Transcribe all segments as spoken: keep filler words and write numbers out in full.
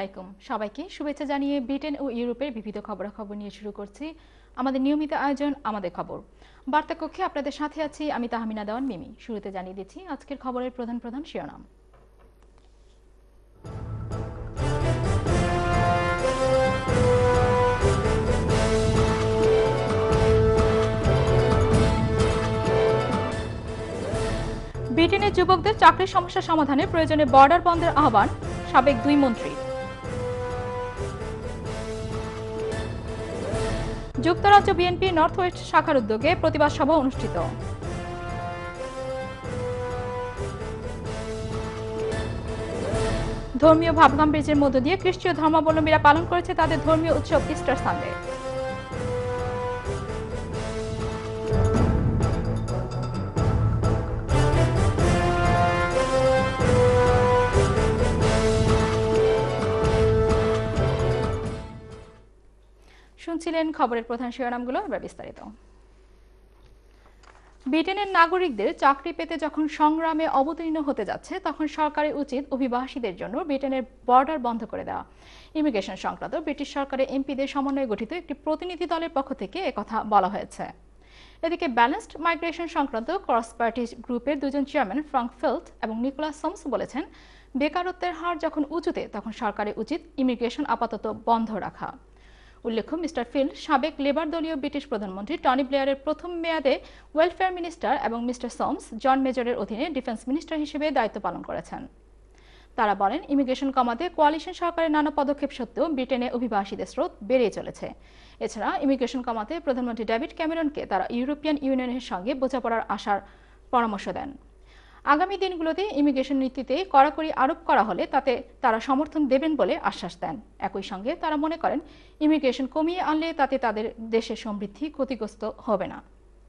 আলাইকুম সবাইকে শুভেচ্ছা জানিয়ে ব্রিটেন ও ইউরোপের বিবিধ খবরাখবর নিয়ে শুরু করছি আমাদের নিয়মিত আয়োজন আমাদের খবর। বার্তা কক্ষে আপনাদের সাথে আছি আমি তাহমিনা দেওয়ান মিমি। শুরুতে জানিয়ে দিচ্ছি আজকের খবরের প্রধান প্রধান শিরোনাম। ব্রিটেনের যুবকদের চাকরির সমস্যা সমাধানে প্রয়োজনে বর্ডার বন্ধের আহ্বান সাবেক দুই মন্ত্রী। যুক্তরাজ্য বিএনপি নর্থ ওয়েস্ট শাখার উদ্যোগে প্রতিবাদ সভা অনুষ্ঠিত। ধর্মীয় ভাবগাম্ভীর্যের মধ্য দিয়ে খ্রিস্টীয় ধর্মাবলম্বীরা পালন করেছে তাদের ধর্মীয় উৎসব ইস্টার সানডে। শুনছিলেন খবরের প্রধান শিরোনামগুলো, এবার বিস্তারিত। ব্রিটেনের নাগরিকদের চাকরি পেতে যখন সংগ্রামে অবতীর্ণ হতে যাচ্ছে তখন সরকারের উচিত অভিবাসীদের জন্য ব্রিটেনের বর্ডার বন্ধ করে দেওয়া। ইমিগ্রেশন সংক্রান্ত ব্রিটিশ সরকারের এমপিদের সমন্বয়ে গঠিত একটি প্রতিনিধি দলের পক্ষ থেকে একথা বলা হয়েছে। এদিকে ব্যালেন্সড মাইগ্রেশন সংক্রান্ত ক্রস পার্টি গ্রুপের দুজন চেয়ারম্যান ফ্রাঙ্ক ফেল্ট এবং নিকোলাস সোমস বলেছেন, বেকারত্বের হার যখন উঁচুতে তখন সরকারের উচিত ইমিগ্রেশন আপাতত বন্ধ রাখা। উল্লেখ্য, মিস্টার ফিল্ড সাবেক লেবার দলীয় ব্রিটিশ প্রধানমন্ত্রী টনি ব্লেয়ারের প্রথম মেয়াদে ওয়েলফেয়ার মিনিস্টার এবং মিস্টার সোমস জন মেজরের অধীনে ডিফেন্স মিনিস্টার হিসেবে দায়িত্ব পালন করেছেন। তারা বলেন, ইমিগ্রেশন কমাতে কোয়ালিশন সরকারের নানা পদক্ষেপ সত্ত্বেও ব্রিটেনে অভিবাসীদের স্রোত বেড়ে চলেছে। এছাড়া ইমিগ্রেশন কমাতে প্রধানমন্ত্রী ডেভিড ক্যামেরনকে তারা ইউরোপিয়ান ইউনিয়নের সঙ্গে বোঝাপড়ার আশার পরামর্শ দেন। আগামী দিনগুলোতে ইমিগ্রেশন নীতিতে কড়াকড়ি আরোপ করা হলে তাতে তারা সমর্থন দেবেন বলে আশ্বাস দেন। একই সঙ্গে তারা মনে করেন, ইমিগ্রেশন কমিয়ে আনলে তাতে তাদের দেশের সমৃদ্ধি ক্ষতিগ্রস্ত হবে না।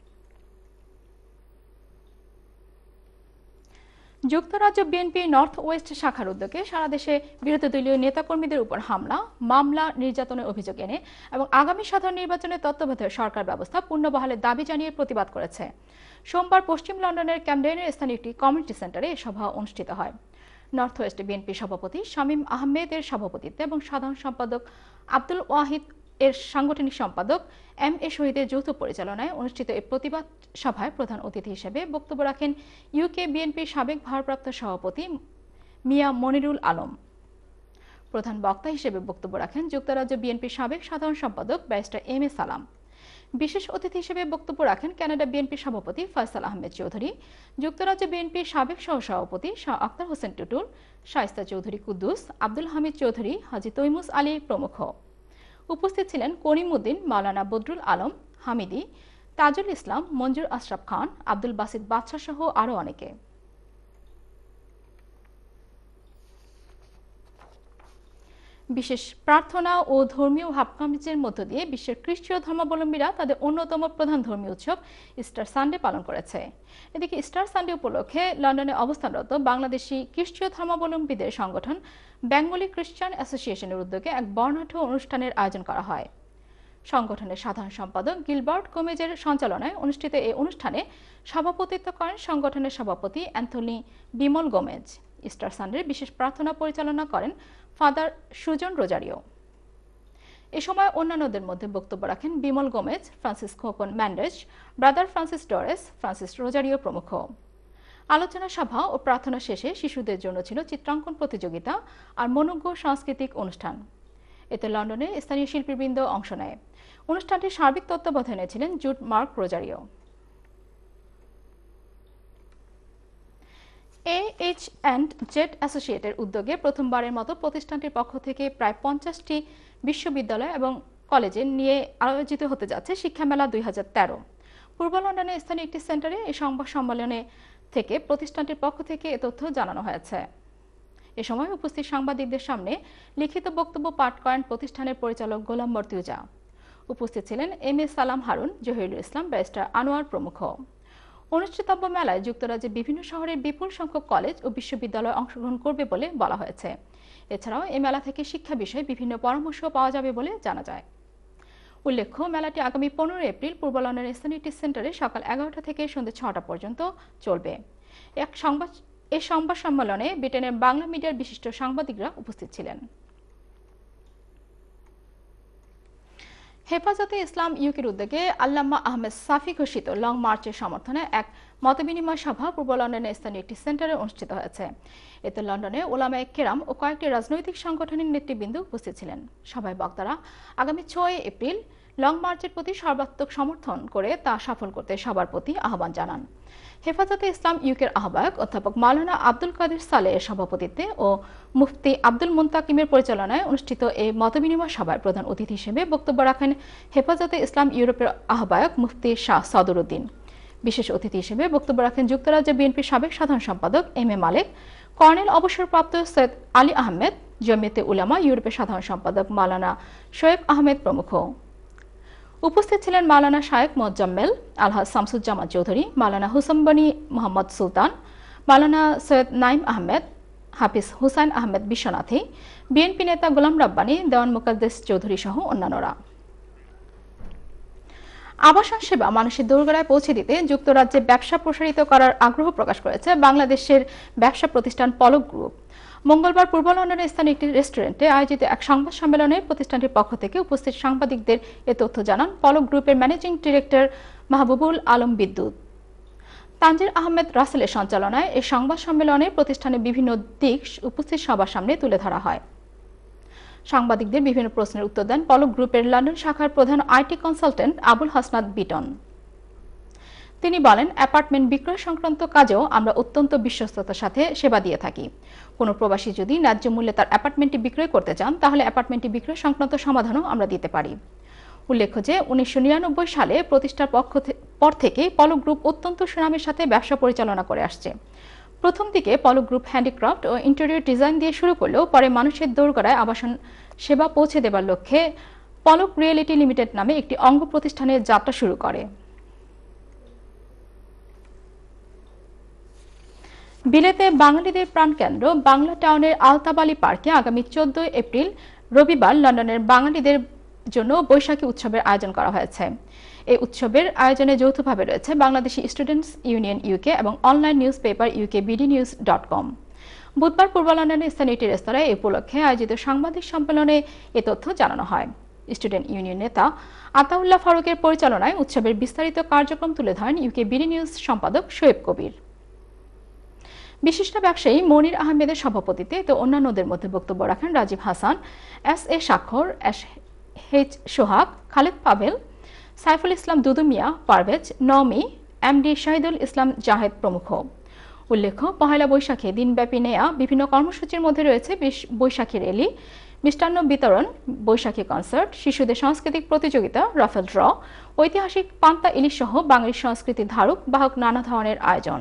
যুক্তরাজ্য বিএনপি নর্থ ওয়েস্ট শাখার উদ্যোগে সারা দেশে বিরোধী দলীয় নেতাকর্মীদের উপর হামলা, মামলা, নির্যাতনের অভিযোগ এনে এবং আগামী সাধারণ নির্বাচনের তত্ত্বাবধায়ক সরকার ব্যবস্থা পুনর্বহালের দাবি জানিয়ে প্রতিবাদ করেছে। সোমবার পশ্চিম লন্ডনের ক্যামডেনের স্থানীয় একটি কমিউনিটি সেন্টারে এ সভা অনুষ্ঠিত হয়। নর্থ ওয়েস্ট বিএনপি সভাপতি শামীম আহমেদের সভাপতিত্বে এবং সাধারণ সম্পাদক আব্দুল ওয়াহিদ এর সাংগঠনিক সম্পাদক এম এ শহীদের যৌথ পরিচালনায় অনুষ্ঠিত এই প্রতিবাদ সভায় প্রধান অতিথি হিসেবে বক্তব্য রাখেন ইউকে বিএনপির সাবেক ভারপ্রাপ্ত সভাপতি মিয়া মনিরুল আলম। প্রধান বক্তা হিসেবে বক্তব্য রাখেন যুক্তরাজ্য বিএনপির সাবেক সাধারণ সম্পাদক ব্যারিস্টার এম এ সালাম। বিশেষ অতিথি হিসেবে বক্তব্য রাখেন কানাডা বিএনপির সভাপতি ফয়সাল আহমেদ চৌধুরী, যুক্তরাজ্য বিএনপির সাবেক সহসভাপতি শাহ আক্তার হোসেন টুটুল, শায়েস্তা চৌধুরী কুদ্দুস, আব্দুল হামিদ চৌধুরী, হাজী তৈমুজ আলী প্রমুখ। উপস্থিত ছিলেন করিম উদ্দিন, মাওলানা বদরুল আলম হামিদি, তাজুল ইসলাম, মঞ্জুর আশরাফ খান, আব্দুল বাসিত বাদশাহ সহ আরও অনেকে। বিশেষ প্রার্থনা ও ধর্মীয় ভাবগাম্ভীর্যের মধ্য দিয়ে বিশ্বের খ্রিস্টীয় ধর্মাবলম্বীরা তাদের অন্যতম প্রধান ধর্মীয় উৎসব ইস্টার সানডে পালন করেছে। এদিকে ইস্টার সানডে উপলক্ষে লন্ডনে অবস্থানরত বাংলাদেশি খ্রিস্টীয় ধর্মাবলম্বীদের সংগঠন বেঙ্গলি খ্রিস্টান অ্যাসোসিয়েশনের উদ্যোগে এক বর্ণাঢ্য অনুষ্ঠানের আয়োজন করা হয়। সংগঠনের সাধারণ সম্পাদক গিলবার্ট গোমেজের সঞ্চালনায় অনুষ্ঠিত এই অনুষ্ঠানে সভাপতিত্ব করেন সংগঠনের সভাপতি অ্যান্থনি বিমল গোমেজ। ইস্টার সানডের বিশেষ প্রার্থনা পরিচালনা করেন ফাদার সুজন রোজারিও। এ সময় অন্যান্যদের মধ্যে বক্তব্য রাখেন Bimal Gomes, Francis Khopon Mendes, brother Francis Dores, Francis Rozario প্রমুখ। আলোচনা সভা ও প্রার্থনা শেষে শিশুদের জন্য ছিল চিত্রাঙ্কন প্রতিযোগিতা আর মনোজ্ঞ সাংস্কৃতিক অনুষ্ঠান। এতে লন্ডনের স্থানীয় শিল্পীবৃন্দ অংশ নেয়। অনুষ্ঠানটির সার্বিক তত্ত্বাবধানে ছিলেন Jude Mark Rozario. A H and Z অ্যাসোসিয়েটের উদ্যোগে প্রথমবারের মতো প্রতিষ্ঠানটির পক্ষ থেকে প্রায় পঞ্চাশটি বিশ্ববিদ্যালয় এবং কলেজে নিয়ে আয়োজিত হতে যাচ্ছে শিক্ষামেলা দুই হাজার তেরো। পূর্ব লন্ডনের স্থানীয় একটি সেন্টারে এই সংবাদ সম্মেলনে থেকে প্রতিষ্ঠানটির পক্ষ থেকে এ তথ্য জানানো হয়েছে। এ সময় উপস্থিত সাংবাদিকদের সামনে লিখিত বক্তব্য পাঠ করেন প্রতিষ্ঠানের পরিচালক গোলাম মর্তুজা। উপস্থিত ছিলেন M A Salam Harun, Zahirul Islam, barrister Anwar প্রমুখ। অনুষ্ঠিতব্য মেলায় যুক্তরাজ্যের বিভিন্ন শহরের বিপুল সংখ্যক কলেজ ও বিশ্ববিদ্যালয় অংশগ্রহণ করবে বলে বলা হয়েছে। এছাড়াও এই মেলা থেকে শিক্ষা বিষয়ে বিভিন্ন পরামর্শ পাওয়া যাবে বলে জানা যায়। উল্লেখ্য, মেলাটি আগামী পনেরো এপ্রিল পূর্ব লন্ডনের স্থানীয় একটি সেন্টারে সকাল এগারোটা থেকে সন্ধ্যে ছটা পর্যন্ত চলবে। এক সংবাদ এই সংবাদ সম্মেলনে ব্রিটেনের বাংলা মিডিয়ার বিশিষ্ট সাংবাদিকরা উপস্থিত ছিলেন। হেফাজতে ইসলাম ইউকের উদ্যোগে আল্লামা আহমেদ সাফি ঘোষিত লং মার্চের সমর্থনে এক মতবিনিময় সভা পূর্ব লন্ডনের স্থানীয় একটি সেন্টারে অনুষ্ঠিত হয়েছে। এতে লন্ডনে ওলামায়ে কেরাম ও কয়েকটি রাজনৈতিক সংগঠনের নেতৃবৃন্দ উপস্থিত ছিলেন। সভায় বক্তারা আগামী ছয় এপ্রিল লং মার্চের প্রতি সর্বাত্মক সমর্থন করে তা সফল করতে সবার প্রতি আহ্বান জানান। হেফাজতে ইসলাম ইউকের আহ্বায়ক অধ্যাপক মাওলানা আব্দুল কাদের সালেহের সভাপতিত্বে ও মুফতি আব্দুল মুন্তাকিমের পরিচালনায় অনুষ্ঠিত এই মতবিনিময় সভায় প্রধান অতিথি হিসেবে বক্তব্য রাখেন হেফাজতে ইসলাম ইউরোপের আহ্বায়ক মুফতি শাহ সদরউদ্দিন। বিশেষ অতিথি হিসেবে বক্তব্য রাখেন যুক্তরাজ্য বিএনপির সাবেক সাধারণ সম্পাদক এম এ মালেক, কর্নেল অবসরপ্রাপ্ত সৈয়দ আলী আহমেদ, জমিয়তে উলামা ইউরোপের সাধারণ সম্পাদক মাওলানা শোয়েব আহমেদ প্রমুখ। উপস্থিত ছিলেন মাওলানা শায়েখ মোজাম্মেল আলহাজ শামসুজ্জামান চৌধুরী, মাওলানা হুসম্বনি মোহাম্মদ সুলতান, মাওলানা সৈয়দ নাইম আহমেদ, হাফিজ হুসাইন আহমেদ বিশ্বনাথী, বিএনপি নেতা গোলাম রাব্বানী, দেওয়ান মুকাদ্দেস চৌধুরী সহ অন্যান্যরা। আবাসন সেবা মানুষের দোরগোড়ায় পৌঁছে দিতে যুক্তরাজ্যে ব্যবসা প্রসারিত করার আগ্রহ প্রকাশ করেছে বাংলাদেশের ব্যবসা প্রতিষ্ঠান পলক গ্রুপ। মঙ্গলবার পূর্ব লন্ডনের স্থানীয় একটি রেস্টুরেন্টে আয়োজিত এক সংবাদ সম্মেলনে প্রতিষ্ঠানটির পক্ষ থেকে উপস্থিত সাংবাদিকদের এ তথ্য জানান পলক গ্রুপের ম্যানেজিং ডিরেক্টর মাহবুবুল আলম বিদ্যুৎ। তানজির আহমেদ রাসেলের সঞ্চালনায় এই সংবাদ সম্মেলনে প্রতিষ্ঠানের বিভিন্ন দিক উপস্থিত সবার সামনে তুলে ধরা হয়। সাংবাদিকদের বিভিন্ন প্রশ্নের উত্তর দেন পলক গ্রুপের লন্ডন শাখার প্রধান আইটি কনসালটেন্ট আবুল হাসনাত বিটন। তিনি বলেন, অ্যাপার্টমেন্ট বিক্রয় সংক্রান্ত কাজেও আমরা অত্যন্ত বিশ্বস্ততার সাথে সেবা দিয়ে থাকি। কোনো প্রবাসী যদি ন্যায্য মূল্যে তার অ্যাপার্টমেন্টটি বিক্রয় করতে চান তাহলে অ্যাপার্টমেন্টটি বিক্রয় সংক্রান্ত সমাধানও আমরা দিতে পারি। উল্লেখ্য যে উনিশশো নিরানব্বই সালে প্রতিষ্ঠার পক্ষ পর থেকেই পলক গ্রুপ অত্যন্ত সুনামের সাথে ব্যবসা পরিচালনা করে আসছে। প্রথম দিকে পলক গ্রুপ হ্যান্ডিক্রাফট ও ইন্টেরিয়র ডিজাইন দিয়ে শুরু করলেও পরে মানুষের দোরগোড়ায় আবাসন সেবা পৌঁছে দেবার লক্ষ্যে পলক রিয়েলিটি লিমিটেড নামে একটি অঙ্গ প্রতিষ্ঠানের যাত্রা শুরু করে। বিলেতে বাঙালিদের প্রাণকেন্দ্র বাংলা টাউনের আলতাবালি পার্কে আগামী চোদ্দই এপ্রিল রবিবার লন্ডনের বাঙালিদের জন্য বৈশাখী উৎসবের আয়োজন করা হয়েছে। এই উৎসবের আয়োজনে যৌথভাবে রয়েছে বাংলাদেশি স্টুডেন্টস ইউনিয়ন ইউকে এবং online news paper UK BD news dot com. বুধবার পূর্ব লন্ডনের স্থানীয় একটি রেস্তোরাঁয় এই উপলক্ষে আয়োজিত সাংবাদিক সম্মেলনে এ তথ্য জানানো হয়। স্টুডেন্ট ইউনিয়ন নেতা আতাউল্লাহ ফারুকের পরিচালনায় উৎসবের বিস্তারিত কার্যক্রম তুলে ধরেন ইউকে বিডি নিউজ সম্পাদক শোয়েব কবির। বিশিষ্ট ব্যবসায়ী মনির আহমেদের সভাপতিত্বে তো অন্যান্যদের মধ্যে বক্তব্য রাখেন Rajib Hasan, S A Swakshar, S H Sohag, Khaled Pavel, Saiful Islam Dudu Mia, Parvez, Naomi, MD Shahidul Islam Zahed প্রমুখ। উল্লেখ্য, পহেলা বৈশাখে দিনব্যাপী নেয়া বিভিন্ন কর্মসূচির মধ্যে রয়েছে বৈশাখী র্যালি, মিষ্টান্ন বিতরণ, বৈশাখী কনসার্ট, শিশুদের সাংস্কৃতিক প্রতিযোগিতা, রাফেল ড্র, ঐতিহাসিক পান্তা ইলিশ সহ বাঙালির সংস্কৃতির ধারক বাহক নানা ধরনের আয়োজন।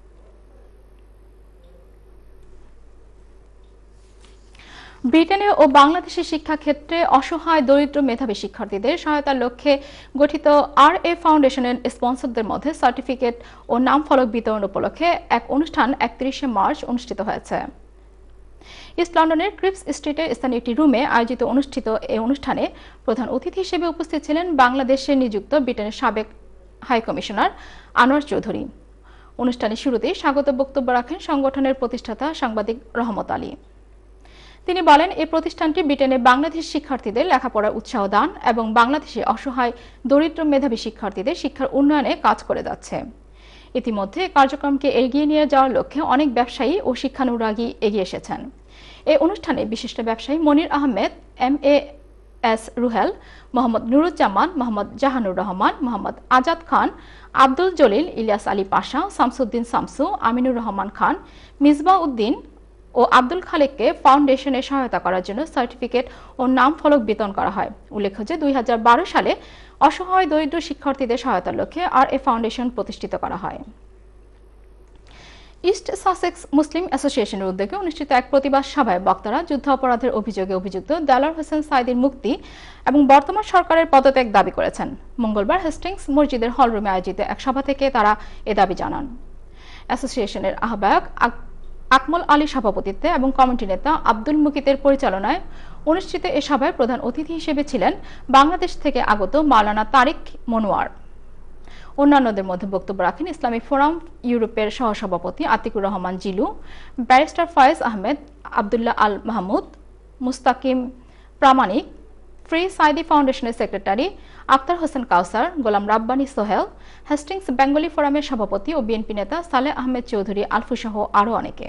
ব্রিটেনে ও বাংলাদেশের শিক্ষাক্ষেত্রে অসহায় দরিদ্র মেধাবী শিক্ষার্থীদের সহায়তার লক্ষ্যে গঠিত আর এ ফাউন্ডেশনের স্পন্সরদের মধ্যে সার্টিফিকেট ও নাম ফলক বিতরণ উপলক্ষে এক অনুষ্ঠান একত্রিশে মার্চ অনুষ্ঠিত হয়েছে। ইস্ট লন্ডনের ক্রিপস স্ট্রিটের স্থানীয় একটি রুমে আয়োজিত অনুষ্ঠিত এই অনুষ্ঠানে প্রধান অতিথি হিসেবে উপস্থিত ছিলেন বাংলাদেশে নিযুক্ত ব্রিটেনের সাবেক হাই কমিশনার আনোয়ার চৌধুরী। অনুষ্ঠানের শুরুতেই স্বাগত বক্তব্য রাখেন সংগঠনের প্রতিষ্ঠাতা সাংবাদিক রহমত আলী। তিনি বলেন, এই প্রতিষ্ঠানটি ব্রিটেনে বাংলাদেশ শিক্ষার্থীদের লেখাপড়ার উৎসাহ দান এবং বাংলাদেশে অসহায় দরিদ্র মেধাবী শিক্ষার্থীদের শিক্ষার উন্নয়নে কাজ করে যাচ্ছে। ইতিমধ্যে কার্যক্রমকে এগিয়ে নিয়ে যাওয়ার লক্ষ্যে অনেক ব্যবসায়ী ও শিক্ষানুরাগী এগিয়ে এসেছেন। এই অনুষ্ঠানে বিশিষ্ট ব্যবসায়ী Monir Ahmed, M A S Ruhel, Mohammad Nuruzzaman, Mohammad Jahanur Rahman, Mohammad Azad Khan, Abdul Jalil, Ilias Ali Pasha, Shamsuddin Shamsu, Aminur Rahman Khan, Misbah Uddin ও আব্দুল খালেককে ফাউন্ডেশনে সহায়তা করার জন্য সার্টিফিকেট ও নাম ফলক বিতরণ করা হয়। উল্লেখ্য যে দুই হাজার বারো সালে অসহায় দরিদ্র শিক্ষার্থীদের সহায়তার লক্ষ্যে আর এ ফাউন্ডেশন প্রতিষ্ঠিত করা হয়। ইস্ট সাসেক্স মুসলিম অ্যাসোসিয়েশনের উদ্যোগে অনুষ্ঠিত এক প্রতিবাদ সভায় বক্তারা যুদ্ধাপরাধের অভিযোগে অভিযুক্ত দেলোয়ার হোসেন সাঈদীর মুক্তি এবং বর্তমান সরকারের পদত্যাগ দাবি করেছেন। মঙ্গলবার হেস্টিংস মসজিদের হলরুমে আয়োজিত এক সভা থেকে তারা এ দাবি জানান। অ্যাসোসিয়েশনের আহ্বায়ক আকমল আলী সভাপতিত্বে এবং কমিটি নেতা আব্দুল মুকিতের পরিচালনায় অনুষ্ঠিত এ সভায় প্রধান অতিথি হিসেবে ছিলেন বাংলাদেশ থেকে আগত মাওলানা তারিক মনোয়ার। অন্যান্যদের মধ্যে বক্তব্য রাখেন ইসলামী ফোরাম ইউরোপের সহসভাপতি আতিকুর রহমান জিলু, ব্যারিস্টার ফয়েজ আহমেদ, আবদুল্লাহ আল মাহমুদ, মুস্তাকিম প্রামাণিক, ফ্রি সাইদি ফাউন্ডেশনের secretary Akhtar Hossain Kawsar, Golam Rabbani Sohel, Hastings Bengali ফোরামের সভাপতি ও বিএনপি নেতা সালেহ আহমেদ চৌধুরী আলফু সহ আরও অনেকে।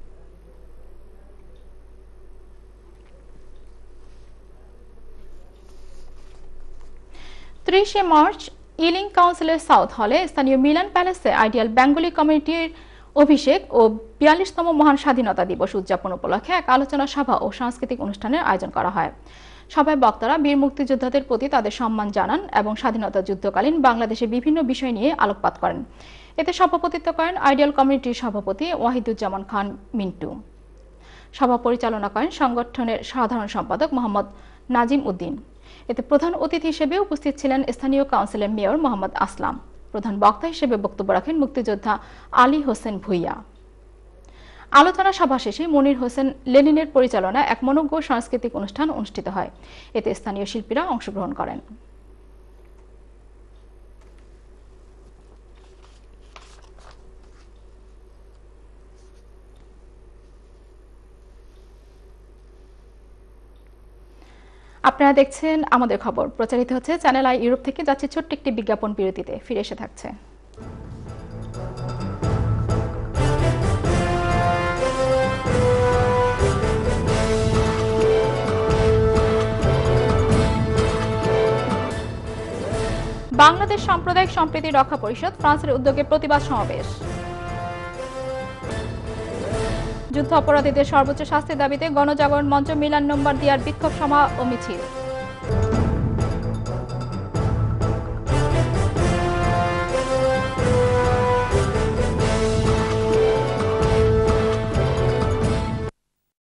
ত্রিশে মার্চ ইলিং কাউন্সিলের সাউথ হলে স্থানীয় মিলান প্যালেসে আইডিয়াল বেঙ্গলি কমিউনিটির অভিষেক ও বিয়াল্লিশতম মহান স্বাধীনতা দিবস উদযাপন উপলক্ষে এক আলোচনা সভা ও সাংস্কৃতিক অনুষ্ঠানের আয়োজন করা হয়। সভায় বক্তারা বীর মুক্তিযোদ্ধাদের প্রতি তাদের সম্মান জানান এবং স্বাধীনতা যুদ্ধকালীন বাংলাদেশের বিভিন্ন বিষয় নিয়ে আলোকপাত করেন। এতে সভাপতিত্ব করেন আইডিয়াল কমিউনিটির সভাপতি ওয়াহিদুজ্জামান খান মিন্টু। সভা পরিচালনা করেন সংগঠনের সাধারণ সম্পাদক মোহাম্মদ নাজিম উদ্দিন। এতে প্রধান অতিথি হিসেবে উপস্থিত ছিলেন স্থানীয় কাউন্সিলের মেয়র মোহাম্মদ আসলাম। প্রধান বক্তা হিসেবে বক্তব্য রাখেন মুক্তিযোদ্ধা আলী হোসেন ভুইয়া। আলোচনা সভা শেষে মনির হোসেন লেনিনের পরিচালনায় এক মনোজ্ঞ সাংস্কৃতিক অনুষ্ঠান অনুষ্ঠিত হয়। এতে স্থানীয় শিল্পীরা অংশগ্রহণ করেন। আপনারা দেখছেন আমাদের খবর, প্রচারিত হচ্ছে চ্যানেল আই ইউরোপ থেকে। যাচ্ছে ছোট্ট একটি বিজ্ঞাপন বিরতিতে, ফিরে এসে থাকছে। বাংলাদেশ সাম্প্রদায়িক সম্প্রীতি রক্ষা পরিষদ ফ্রান্সের উদ্যোগে প্রতিবাদ সমাবেশ। যুদ্ধ অপরাধীদের সর্বোচ্চ শাস্তির দাবিতে গণজাগরণ মঞ্চ মিলান নম্বর দিয়ার বিক্ষোভ সভা ও মিছিল।